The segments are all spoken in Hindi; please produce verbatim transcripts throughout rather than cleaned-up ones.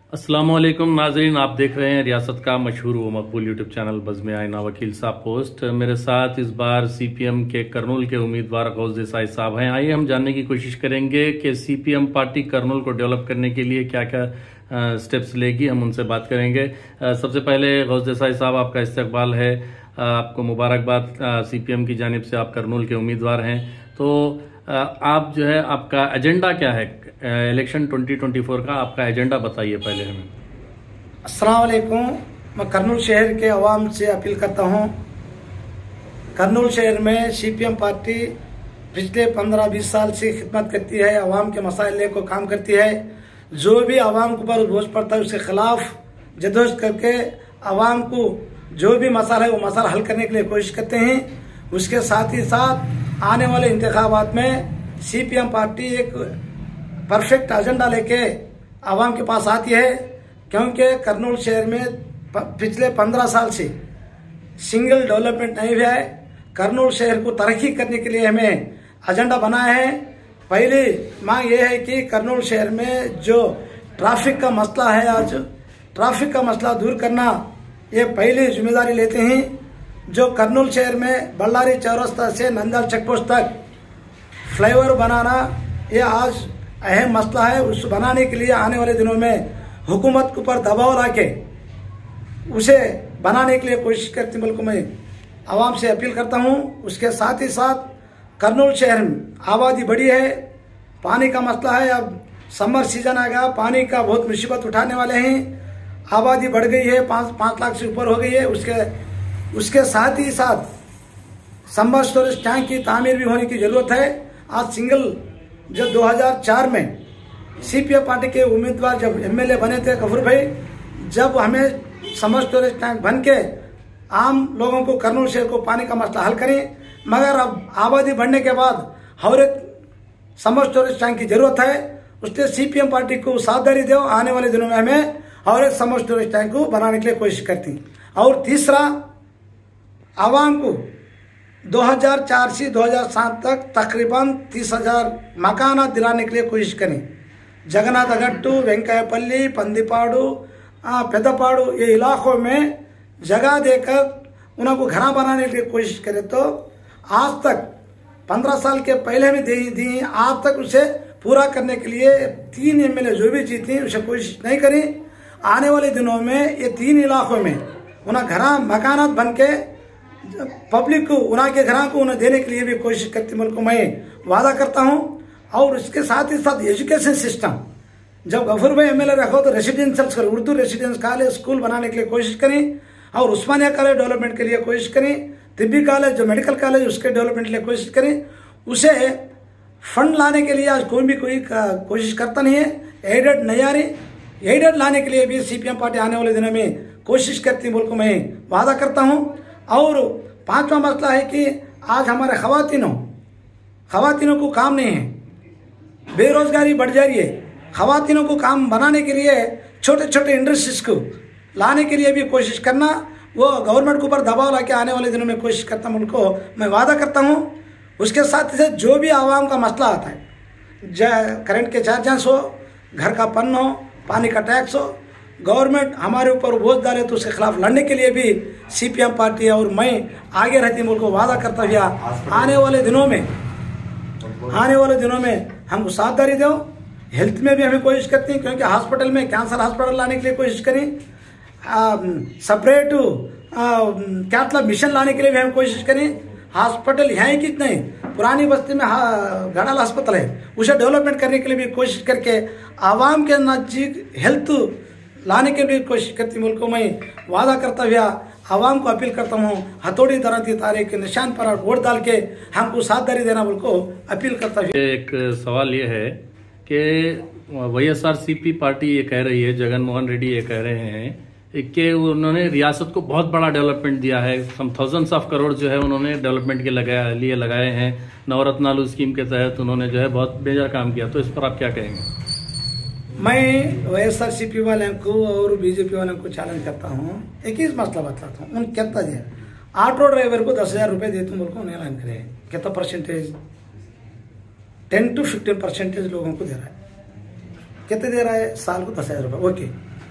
अस्सलामुअलैकुम नाजरीन, आप देख रहे हैं रियासत का मशहूर व मकबूल यूट्यूब चैनल बज़्म आईना वकील साहब पोस्ट। मेरे साथ इस बार सीपीएम के करनूल के उम्मीदवार गौस देसाई साहब हैं। आइए हम जानने की कोशिश करेंगे कि सीपीएम पार्टी करनूल को डेवलप करने के लिए क्या क्या स्टेप्स लेगी। हम उनसे बात करेंगे। आ, सबसे पहले गौस देसाई साहब, आपका इस्तकबाल है, आ, आपको मुबारकबाद। सीपीएम की जानिब से आप करनूल के उम्मीदवार हैं, तो आप जो है आपका एजेंडा क्या है इलेक्शन ट्वेंटी ट्वेंटी फोर का? आपका एजेंडा बताइए पहले हमें। अस्सलाम वालेकुम। मैं करनूल शहर के अवाम से अपील करता हूं। करनूल शहर में सीपीएम पार्टी पिछले पंद्रह बीस साल से खिदमत करती है, अवाम के मसाइल लेकर काम करती है। जो भी अवाम के ऊपर बोझ पड़ता है उसके खिलाफ जदोजहद करके अवाम को जो भी मसाला है वो मसाला हल करने के लिए कोशिश करते हैं। उसके साथ ही साथ आने वाले इंतखाबात में सीपीएम पार्टी एक परफेक्ट एजेंडा लेके आवाम के पास आती है, क्योंकि करनूल शहर में पिछले पंद्रह साल से सिंगल डेवलपमेंट नहीं हुआ है। करनूल शहर को तरक्की करने के लिए हमें एजेंडा बनाया है। पहली मांग यह है कि करनूल शहर में जो ट्रैफिक का मसला है, आज ट्रैफिक का मसला दूर करना ये पहली जिम्मेदारी लेते हैं। जो करनूल शहर में बल्लारी चौरस्ता से नंदल चेकपोस्ट तक फ्लाईओवर बनाना ये आज अहम मसला है। उस बनाने के लिए आने वाले दिनों में हुकूमत के ऊपर दबाव लाके उसे बनाने के लिए कोशिश करती मुल्क में आवाम से अपील करता हूं। उसके साथ ही साथ करनूल शहर में आबादी बढ़ी है, पानी का मसला है। अब समर सीजन आ गया, पानी का बहुत मुसीबत उठाने वाले हैं। आबादी बढ़ गई है, पाँच पाँच लाख से ऊपर हो गई है। उसके उसके साथ ही साथ समर स्टोरेज टैंक की तामीर भी होने की जरूरत है। आज सिंगल जो दो हज़ार चार में सीपीएम पार्टी के उम्मीदवार जब एमएलए बने थे गफूर भाई, जब हमें समर स्टोरेज टैंक बन के आम लोगों को करनूल शहर को पानी का मसला हल करें, मगर अब आबादी बढ़ने के बाद हर एक समर स्टोरेज टैंक की जरूरत है। उससे सीपीएम पार्टी को सावधानी दो, आने वाले दिनों में हमें हर एक समर स्टोरेज टैंक को बनाने के लिए कोशिश करती। और तीसरा, आवाम को दो हज़ार चार से दो हज़ार सात तक तकरीबन तीस हजार मकाना दिलाने के लिए कोशिश करें। जगन्नाथ अगट्टू, वेंकैयापल्ली, पंदीपाड़ू, पेदपाड़ू ये इलाकों में जगह देकर उनको घर बनाने के लिए कोशिश करें। तो आज तक पंद्रह साल के पहले में दी दी आज तक उसे पूरा करने के लिए तीन एमएलए जो भी जीते उसे कोशिश नहीं करी। आने वाले दिनों में ये तीन इलाकों में उन्हें घर मकानात बन के पब्लिक को उन्हें के घर को उन्हें देने के लिए भी कोशिश करती मुल्क में वादा करता हूं। और उसके साथ ही साथ एजुकेशन सिस्टम, जब गफूर भाई एमएलए रखो तो residential Urdu residence college school बनाने के लिए कोशिश करें, और उस्मानिया कॉलेज डेवलपमेंट के लिए कोशिश करें, तिब्बी कॉलेज जो मेडिकल कॉलेज उसके डेवलपमेंट के लिए कोशिश करें। उसे फंड लाने के लिए आज कोई भी कोई कोशिश करता नहीं है। एडेड नहीं आ रही, एडेड लाने के लिए भी सीपीएम पार्टी आने वाले दिनों में कोशिश करती मुल्क में वादा करता हूं। और पांचवा मसला है कि आज हमारे खवातीनों खवातीनों को काम नहीं है, बेरोजगारी बढ़ जा रही है। खवातीनों को काम बनाने के लिए छोटे छोटे इंडस्ट्रीज को लाने के लिए भी कोशिश करना, वो गवर्नमेंट के ऊपर दबाव ला के आने वाले दिनों में कोशिश करता मुल्क को मैं वादा करता हूं। उसके साथ ही जो भी आवाम का मसला आता है, करंट के चार्जेस हो, घर का पन्न हो, पानी का टैक्स हो, गवर्नमेंट हमारे ऊपर बोझ डाले तो उसके खिलाफ लड़ने के लिए भी सीपीएम पार्टी और मैं आगे रहती मुल्क को वादा करता हुआ आने वाले दिनों में आने वाले दिनों में हमको सावधानी दो। हेल्थ में भी हमें कोशिश करती हैं, क्योंकि हॉस्पिटल में कैंसर हॉस्पिटल लाने के लिए कोशिश करें, सेपरेट कैथलैब मिशन लाने के लिए भी हम कोशिश करें। हॉस्पिटल यहाँ ही कितने पुरानी बस्ती में घड़ाल अस्पताल है, उसे डेवलपमेंट करने के लिए भी कोशिश करके आवाम के नजदीक हेल्थ लाने के लिए कोशिश करती मुल्क में वादा करता हुआ आवाम को अपील करता हूँ। हथौड़ी दराती तारीख के निशान पर वोट डाल के हमको सावधानी देना मुल्क को अपील करता हुआ। एक सवाल ये है कि वाईएसआरसीपी पार्टी ये कह रही है, जगन मोहन रेड्डी ये कह रहे हैं कि उन्होंने रियासत को बहुत बड़ा डेवलपमेंट दिया है, सम थाउजेंड्स ऑफ करोड़ जो है उन्होंने डेवलपमेंट के लगाया लिए लगाए हैं। नवरत्नालू स्कीम के तहत उन्होंने जो है बहुत बेहतर काम किया, तो इस पर आप क्या कहेंगे? मैं वाईएसआरसीपी वाले को और बीजेपी वाले को चैलेंज करता हूँ। एक ही मसला बताता हूँ, उन कितना दे ऑटो ड्राइवर को दस हजार रुपये देते मुल्क उन्हें ऐलान करे, कितना percentage? Ten to fifteen percentage लोगों को दे रहा है। कितने दे रहा है? साल को दस हजार रुपये। ओके,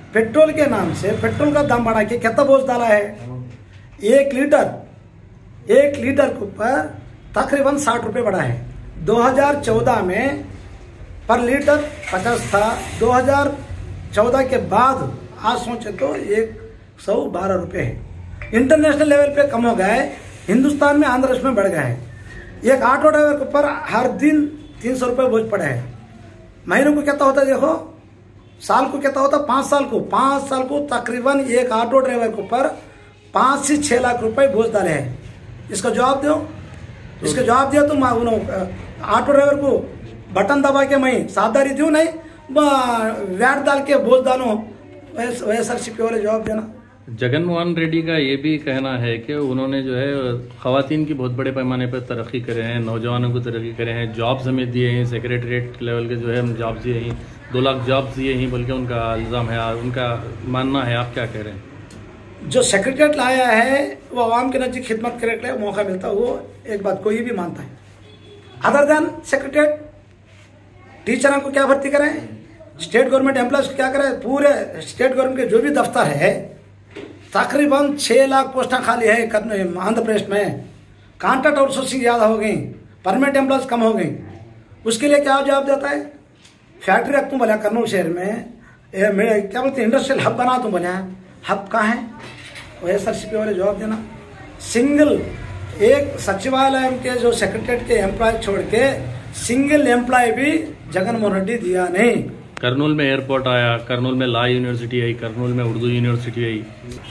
पेट्रोल के नाम से पेट्रोल का दाम बढ़ा के कितना बोझ डाला है। एक लीटर एक लीटर के ऊपर तकरीबन साठ रुपए बढ़ा है। दो हज़ार चौदह में पर लीटर पचास था, दो हज़ार चौदह के बाद आज सोचे तो एक सौ बारह रुपये है। इंटरनेशनल लेवल पे कम हो गया है, हिंदुस्तान में आंध्र प्रदेश में बढ़ गया है। एक ऑटो ड्राइवर के ऊपर हर दिन तीन सौ रुपये बोझ पड़े हैं। महीनों को कितना होता है देखो, साल को कितना होता है, पाँच साल को पाँच साल को तकरीबन एक ऑटो ड्राइवर के ऊपर पाँच से छः लाख रुपए बोझ डाले हैं। इसका जवाब दो, इसका जवाब दिया तुम ऑटो ड्राइवर को बटन दबा के मैं सावधानी दूँ नहीं वैट डाल के बोझ डालो, वैसा सीपी वाले जवाब देना। जगन मोहन रेड्डी का ये भी कहना है कि उन्होंने जो है खवातीन की बहुत बड़े पैमाने पर तरक्की करे हैं, नौजवानों को तरक्की करे हैं, जॉब्स हमें दिए हैं, सेक्रेटरीट लेवल के जो है हम जॉब्स दिए हैं, दो लाख जॉब्स दिए हैं, बल्कि उनका इल्ज़ाम है, उनका मानना है। आप क्या कह रहे हैं? जो सेक्रेटरीट लाया है वो आवाम के नज़दीक खिदमत करने के लिए मौका मिलता है, वो एक बात कोई भी मानता है। अदर देन सेक्रेटरीट टीचरों को क्या भर्ती करें, स्टेट गवर्नमेंट एम्प्लॉयज को क्या करें, पूरे स्टेट गवर्नमेंट के जो भी दफ्तर है तकरीबन छः लाख पोस्टें खाली है आंध्र प्रदेश में। कॉन्ट्रैक्ट आउटसोर्सिंग ज़्यादा हो गई, परमानेंट एम्प्लॉयज कम हो गई। उसके लिए क्या जवाब देता है, फैक्ट्री रख तुम बोला कर्नूल शहर में, क्या बोलते हैं इंडस्ट्रियल हब बना तुम बोला, हब कहाँ है, वैसा सीपी वाले जवाब देना। सिंगल एक सचिवालय के जो सेक्रेटरीट के एम्प्लॉय छोड़ के सिंगल एम्प्लॉय भी जगन मोहन रेड्डी दिया नहीं। कर्नूल में एयरपोर्ट आया, कर्नूल में लॉ यूनिवर्सिटी आई, कर्नूल में उर्दू यूनिवर्सिटी आई।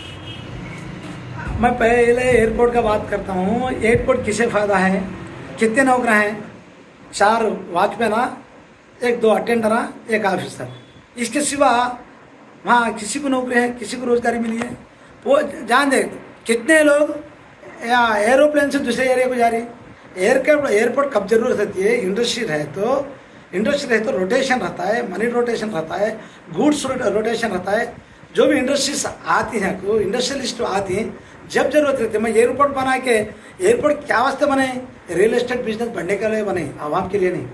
मैं पहले एयरपोर्ट का बात करता हूँ। एयरपोर्ट किसे फायदा है, कितने नौकर हैं, चार वॉचमैन, एक दो अटेंडर, एक ऑफिसर, इसके सिवा वहाँ किसी को नौकरी है, किसी को रोजगारी मिली है। वो जान दे कितने लोग या एरोप्लेन से दूसरे एरिया को जा रहे हैं। एयर एयरपोर्ट कब जरूरत रहती है, इंडस्ट्री है तो इंडस्ट्री है तो रोटेशन रहता है, मनी रोटेशन रहता है, गुड्स रोटेशन रहता है। जो भी इंडस्ट्रीज आती हैं, को इंडस्ट्रियलिस्ट आती हैं, जब जरूरत रहती है। मैं एयरपोर्ट बना के, एयरपोर्ट क्या वास्ते बने, रियल एस्टेट बिजनेस बढ़ने के लिए बने, आवाम के लिए नहीं।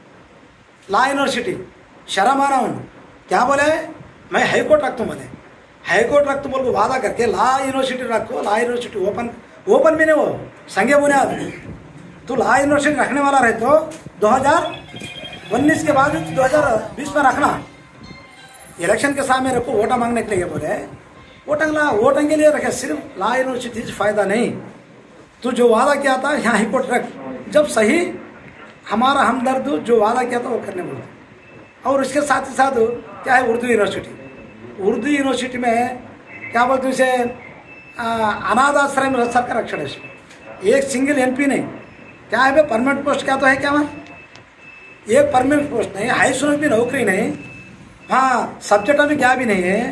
लॉ यूनिवर्सिटी शर्म आ रहा हूँ, क्या बोले मैं हाई कोर्ट रख दूँ, बोले हाई कोर्ट रख दूँ बोल को वादा करके लॉ यूनिवर्सिटी रखो। लॉ यूनिवर्सिटी ओपन ओपन भी नहीं, वो संगे बुनियाद तो लॉ यूनिवर्सिटी रखने वाला रहे तो दो हजार उन्नीस के बाद दो हजार बीस में रखना। इलेक्शन के सामने रखो, वोटा मांगने के लिए बोले, वोटिंग ला वोटिंग के लिए रखे, सिर्फ लॉ यूनिवर्सिटी से फायदा नहीं। तो जो वादा किया था यहाँ हाई कोर्ट रख, जब सही हमारा हमदर्द जो वादा किया था वो करने बोलते। और उसके साथ ही साथ क्या है, उर्दू यूनिवर्सिटी, उर्दू यूनिवर्सिटी में क्या बोलते हैं उसे, अनाथ आश्रय में रख कर अक्षर है। एक सिंगल एमपी नहीं, क्या है परमानेंट पोस्ट क्या तो है क्या, वहाँ एक परमानेंट पोस्ट नहीं, हाई स्कूल भी नौकरी नहीं, हाँ सब्जेक्ट में क्या भी नहीं है।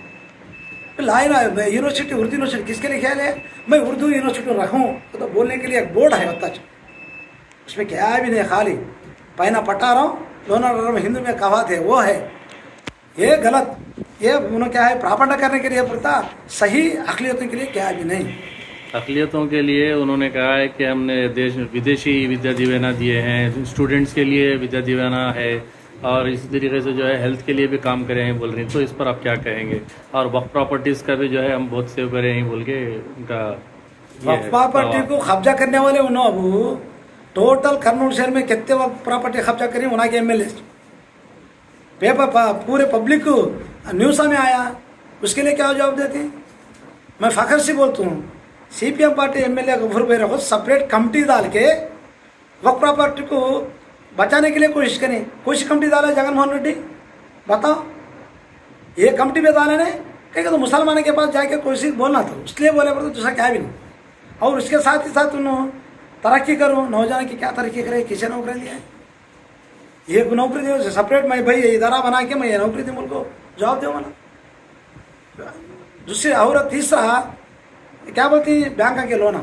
लाइन यूनिवर्सिटी उर्दू यूनिवर्सिटी किसके लिए ख्याल है, मैं उर्दू यूनिवर्सिटी रखूँ तो बोलने के लिए एक बोर्ड है होता, उसमें क्या भी नहीं, खाली पहना पटा रहा हूँ, दोनों हिंदू में कहावत है वो है। ये गलत, ये उन्होंने क्या है प्रापंड करने के लिए पड़ता, सही अकलियतों के लिए क्या भी नहीं। अकलियतों के लिए उन्होंने कहा है कि हमने देश विदेशी विद्या दिवेना दिए हैं, स्टूडेंट्स के लिए विद्या दिवेना है, और इसी तरीके से जो है हेल्थ के लिए भी काम करे हैं बोल रही हैं। तो इस पर आप क्या कहेंगे? और वक्फ प्रॉपर्टीज़ का भी जो है हम बहुत सेव करें हैं बोल के उनका वक्फ प्रॉपर्टी को कब्जा करने वाले उन्होंने टोटल कर्नूल शहर में कितने वक्फ प्रॉपर्टी कब्जा करी, उन्हें के एम एल ए पेपर पूरे पब्लिक को न्यूज़ में आया, उसके लिए क्या जवाब देते हैं? मैं फखर से बोलता हूँ, सीपीएम पार्टी एमएलए गफूर भाई रखो सेपरेट कमेटी डाल के वक्फ प्रॉपर्टी को बचाने के लिए कोशिश करें। कोई सी कमेटी डाला जगन मोहन रेड्डी, बताओ ये कमेटी में डाले ने कहीं तो मुसलमानों के पास जाके कोशिश बोलना था, इसलिए बोले पड़ता दूसरा क्या भी नहीं। और उसके साथ ही साथ उन्होंने तरक्की करो, नौजवान की क्या तरक्की करे, किसे नौकरी दिया है, ये नौकरी दे सेपरेट, मैं भाई इदारा बना के मैं ये नौकरी दी मुझको जवाब दो मला। दूसरे और तीसरा क्या बोलती बैंक के लोना,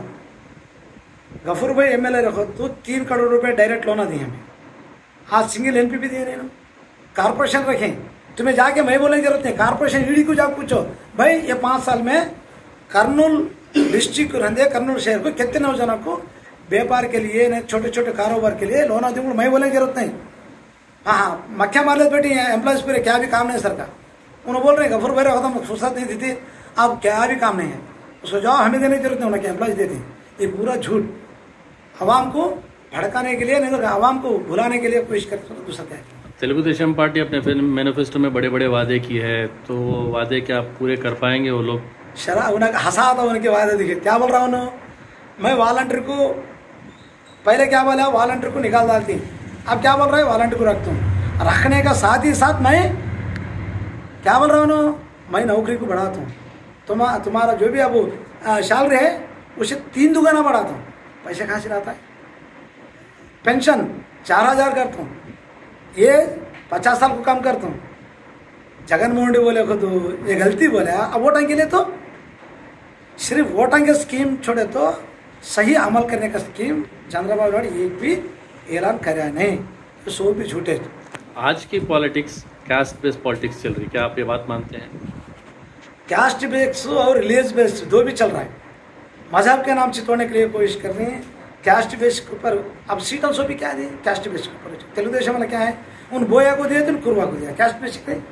गफूर भाई एमएलए रखो तो तीन करोड़ रुपए डायरेक्ट लोना दिए हमें, आज सिंगल एमपी भी दिए नहीं ना। कारपोरेशन रखें, तुम्हें जाके मैं बोलने की जरूरत नहीं, कारपोरेशन ईडी को जाकर पूछो भाई ये पाँच साल में कर्नूल डिस्ट्रिक्ट रहते कर्नूल शहर को कितने नौजवानों को व्यापार के लिए, छोटे छोटे कारोबार के लिए लोना दूंगा, मैं बोलने की जरूरत नहीं। हाँ हाँ मक्खियाँ मार ले बेटी एम्प्लॉयज पूरे क्या भी काम नहीं सर का, उन्होंने बोल रहे हैं गफूर भाई रखो तो फुर्सत नहीं देती, अब क्या भी काम नहीं है, उसको जवाब हमें देने की जरूरत नहीं, उन्हें एम्प्लॉज देते हैं। ये पूरा झूठ आवाम को भड़काने के लिए, नहीं तो आवाम को भुलाने के लिए कोशिश करते हैं। दूसरा क्या है, तेलुगु देशम पार्टी अपने मैनिफेस्टो में बड़े बड़े वादे की है, तो वादे क्या पूरे कर पाएंगे वो लोग? शरा उन्हें हंसा था उनके वादे दिखे, क्या बोल रहा हूँ मैं, वॉलंटियर को पहले क्या बोला, वॉलंटियर को निकाल डालती, अब क्या बोल रहा है वॉलंटियर को रखता हूँ, रखने का साथ ही साथ मैं क्या बोल रहा हूँ, मैं नौकरी को बढ़ाता हूँ, तुम तुम्हारा जो भी अब सैलरी है उसे तीन दुगना बढ़ाता हूँ। पैसे कहाँ से लाता है, पेंशन चार हजार करता हूँ, ये पचास साल को कम करता हूँ। जगन मोहन रेड्डी बोले को तो ये गलती बोले, अब वोटिंग के लिए तो सिर्फ वोटिंग के स्कीम छोड़े तो सही अमल करने का स्कीम चंद्रबाबू नायडू एक भी ऐलान करा नहीं, तो सो भी झूठे। आज की पॉलिटिक्स कास्ट बेस्ड पॉलिटिक्स चल रही, क्या आप ये बात मानते हैं? कास्ट बेस्ड और रिलीज बेस्ड दो भी चल रहा है, मजहब के नाम से तोड़ने के लिए कोशिश कर रहे हैं। कास्ट बेस्ड के ऊपर अब सीट ऑल्सो भी क्या दी, कास्ट बेस्ड के ऊपर तेलुगु देशम वाला क्या है, उन बोया को दिया तो उन कुरवा को दिया, कास्ट बेस्ड पे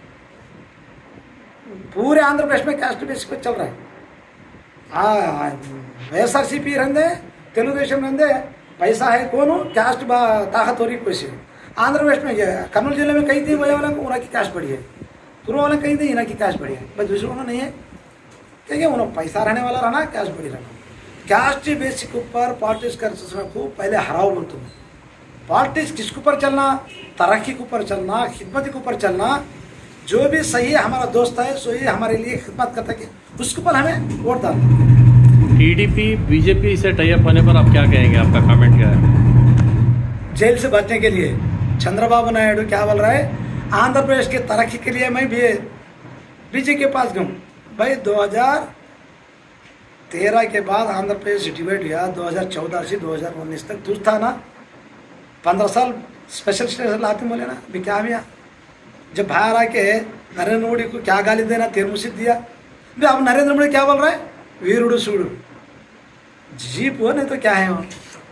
पूरे आंध्र प्रदेश में कास्ट बेस्ड पे चल रहा है। हाँ एस आर सी पी रंदे तेलुगु देशम रंदे पैसा है कौन कास्ट ताकत हो रही कोई आंध्र प्रदेश में कर्नूल जिले में कई थी बोया वाला को उनकी कास्ट बढ़ी है, पूर्व वाले कहीं थी इन्हीं की कास्ट बढ़ी है, बस दूसरों को नहीं है, क्योंकि उन्होंने पैसा रहने वाला रहना, कास्ट बढ़ी रहना। कास्ट बेसिक ऊपर पॉलिटिक्स कर को पहले हराओ बोलते हैं। पॉलिटिक्स किसके ऊपर चलना, तरक्की के ऊपर चलना, खिदमत के ऊपर चलना, जो भी सही है हमारा दोस्त है सो ही हमारे लिए खिदमत करता है, उसके ऊपर हमें वोट डालना। टीडीपी बीजेपी से टाई अप होने पर आप क्या कहेंगे, आपका कमेंट क्या है? जेल से बचने के लिए चंद्रबाबू नायडू क्या बोल रहा है, आंध्र प्रदेश की तरक्की के लिए मैं भी बीजेपी के पास गऊँ भाई। दो हजार तेरह के बाद आंध्र प्रदेश डिवाइड हुआ, दो हजार चौदह से दो हजार उन्नीस तक दूर था ना, पंद्रह साल स्पेशल स्टेटस लाते बोले ना, भी क्या भैया जब बाहर आके नरेंद्र मोदी को क्या गाली देना तेरमुसित दिया, भी अब नरेंद्र मोदी क्या बोल रहा है, वीरुडू सूडू जीप हो नहीं तो क्या है, वो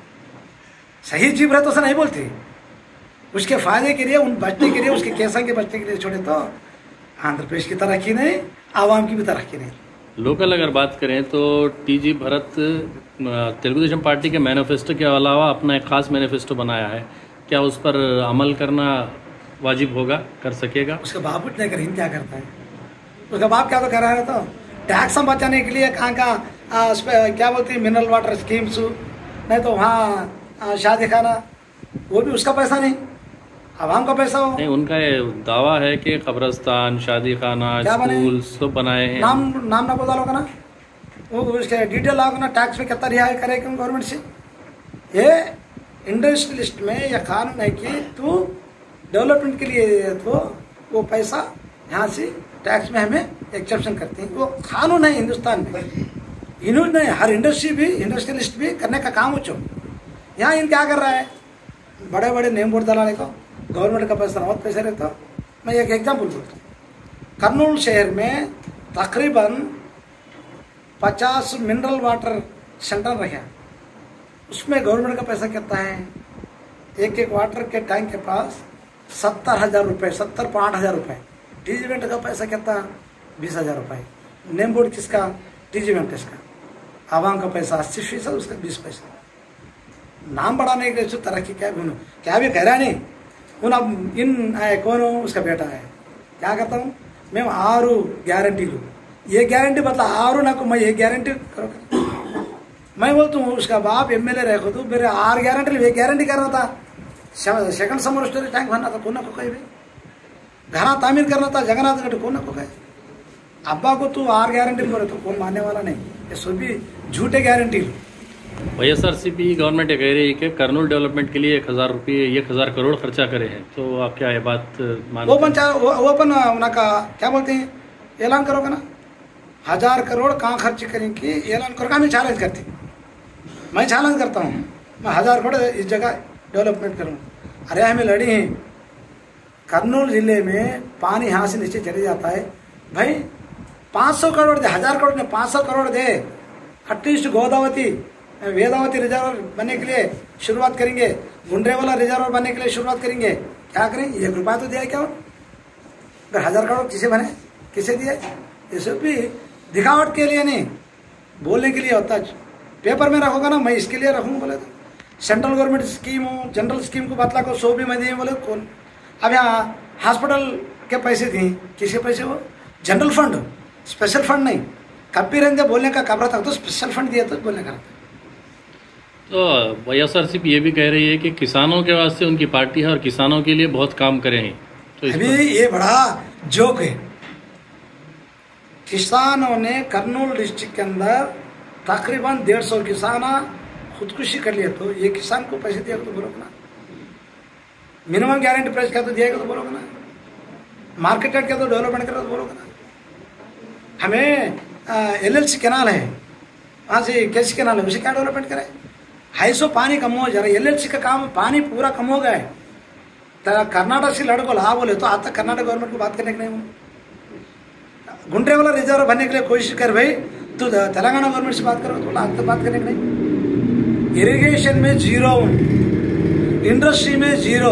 सही जीप रहे तो ऐसा नहीं बोलती, उसके फायदे के लिए, उन बचने के लिए, उसके केसा के बचने के लिए छोड़े तो आंध्र प्रदेश की तरक्की नहीं, आवाम की भी तरक्की नहीं। लोकल अगर बात करें तो टीजी भरत तेलुगु देशम पार्टी के मैनिफेस्टो के अलावा अपना एक खास मैनिफेस्टो बनाया है, क्या उस पर अमल करना वाजिब होगा, कर सकेगा? उसका बाप कुछ नहीं करें, क्या करता है उसका बाप, क्या तो कर रहा है, तो टैक्स बचाने के लिए कहाँ का क्या बोलती है मिनरल वाटर स्कीम्स, नहीं तो वहाँ शादी खाना, वो भी उसका पैसा नहीं, आवाम का पैसा हो। नहीं, उनका ये दावा है कि कब्रस्तान, शादी खाना, स्कूल सब बनाए हैं। नाम नाम ना बोल डालोगा ना, वो उसके डिटेल आओगे ना, टैक्स में कितना रिहाई करेगा गवर्नमेंट से। ये इंडस्ट्रियलिस्ट में यह कानून है कि तू डेवलपमेंट के लिए तो वो पैसा यहाँ से टैक्स में हमें एक्सेप्शन करते हैं, वो कानून है हिंदुस्तान में। इन्होंने हर इंडस्ट्री भी इंडस्ट्रियलिस्ट भी करने का काम हो चो, यहाँ इन क्या कर रहा है, बड़े बड़े नेम बोर्ड दलाने को गवर्नमेंट का पैसा बहुत पैसा रहता। मैं एक एग्जाम्पल बोलता हूँ, कर्नूल शहर में तकरीबन पचास मिनरल वाटर सेंटर रहे, उसमें गवर्नमेंट का पैसा कितना है, एक एक वाटर के टैंक के पास सत्तर हजार रुपये, सत्तर पाँच हजार रुपये, टीजीमेंट का पैसा कितना, बीस हजार रुपये, नेम बोर्ड किसका, टीजीमेंट किसका, आवाम का पैसा अस्सी फीसद, उसका बीस पैसा। नाम बढ़ाने के लिए तरक्की क्या भी क्या भी कह रहा नहीं, उन अब इन आए कौन हो, उसका बेटा है, क्या करता हूँ मैं, आरू गारंटी लूँ, ये गारंटी बता आरू ना को मैं ये गारंटी करो, मैं बोलता हूँ उसका बाप एम एल ए रहे तो मेरे आर गारंटी ये गारंटी करना था, सेकंड समर स्टोरेज टैंक भरना था, कोना को कहे भाई घरा तामीर करना था जगन्नाथ गढ़, कोना को कहे अब्बा को तू आर गारंटी बोले तो कौन मानने वाला नहीं, ये सभी झूठे गारंटी लो। वाईएसआरसीपी गवर्नमेंट ये कह रही है कि कर्नूल डेवलपमेंट के लिए एक हजार रुपये एक हजार करोड़ खर्चा करे हैं, तो आप क्या ये बात मानते ओपन ओपन उनका क्या बोलते हैं, ऐलान करोगे ना, हजार करोड़ कहाँ खर्च करेंगे ऐलान करोगे, मैं चैलेंज करती मैं चैलेंज करता हूँ, मैं हजार करोड़ इस जगह डेवलपमेंट करूँ। अरे हमें लड़ी हैं, कर्नूल जिले में पानी यहाँ से नीचे चले जाता है भाई, पाँच सौ करोड़ दे, हजार करोड़ में पाँच सौ करोड़ दे, एटलीस्ट गोदावती वेदावती रिजर्वर बनने के लिए शुरुआत करेंगे, गुंडरेवाला रिजर्वर बनने के लिए शुरुआत करेंगे, क्या करें, एक रुपया तो दिया क्या, अगर हजार करोड़ किसे बने, किसे दिए? ये सब भी दिखावट के लिए नहीं, बोलने के लिए होता है। पेपर में रखोगा ना, मैं इसके लिए रखूँगा बोले तो सेंट्रल गवर्नमेंट स्कीम हो, जनरल स्कीम को बतला को सौ भी मैं दिए बोले कौन? अब यहाँ हॉस्पिटल के पैसे दिए, किसके पैसे? वो जनरल फंड, स्पेशल फंड नहीं। कभी रहते बोलने का कब्र तक तो स्पेशल फंड दिया तो बोलने का। तो वाईएसआरसीपी ये भी कह रही है कि किसानों के वास्ते उनकी पार्टी है और किसानों के लिए बहुत काम करे हैं। तो अभी ये बड़ा जोक है। किसानों ने करनूल डिस्ट्रिक्ट के अंदर तकरीबन डेढ़ सौ किसान खुदकुशी कर लिया, तो ये किसान को पैसे दिया तो बोलोगे ना? मिनिमम गारंटी प्राइस क्या तो दिया तो बोलोगे ना? मार्केट रेट क्या तो डेवलपमेंट करा तो बोलोगे ना? हमें एलएलसी कैनाल है, वहाँ से कैसी कैनाल है, उसे क्या डेवलपमेंट करे? हाई सो पानी कम हो जा रहा है, एलएलसी का काम पानी पूरा कम हो गया है। तो कर्नाटक से लड़को ला बोले तो आज तक कर्नाटक गवर्नमेंट को बात करने के नहीं। गुंडे वाला रिजर्व बनने के लिए कोशिश कर भाई, तो तेलंगाना गवर्नमेंट से बात करो, तो आज तक बात करने के नहीं। इरिगेशन में जीरो, इंडस्ट्री में जीरो,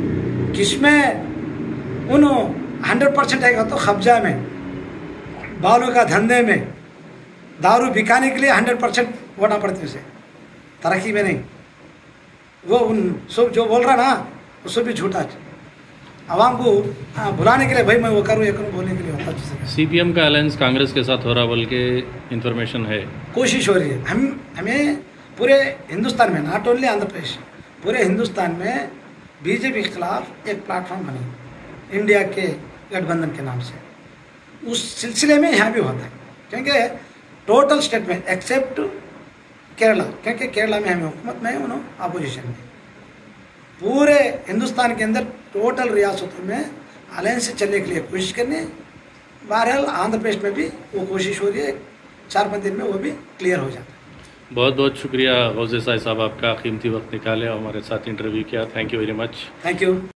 किसमें उन हंड्रेड परसेंट आएगा तो कब्जा में, बालू का धंधे में, दारू बिकाने के लिए हंड्रेड परसेंट होना पड़ती है उसे, तरक्की में नहीं। वो उन सब जो बोल रहा ना वो सब भी झूठा है। आवाम को बुलाने के लिए भाई मैं वो करूँ ये करूँ बोलने के लिए होता है। सीपीएम का अलायंस कांग्रेस के साथ हो रहा बोल के इन्फॉर्मेशन है, कोशिश हो रही है। हम हमें पूरे हिंदुस्तान में, नॉट ओनली आंध्र प्रदेश, पूरे हिंदुस्तान में बीजेपी के खिलाफ एक प्लेटफॉर्म बनी इंडिया के गठबंधन के नाम से। उस सिलसिले में यहाँ भी होता है, क्योंकि टोटल स्टेट में एक्सेप्ट केरला, क्योंकि केरला में हमें हुकूमत में है, उन्होंने अपोजिशन में। पूरे हिंदुस्तान के अंदर टोटल रियासतों में अलायंस से चलने के लिए कोशिश करने। बहरहाल आंध्र प्रदेश में भी वो कोशिश हो रही है, चार पाँच दिन में वो भी क्लियर हो जाता है। बहुत बहुत शुक्रिया गौस देसाई साहब, आपका कीमती वक्त निकाले और हमारे साथ इंटरव्यू किया। Thank you very much. Thank you.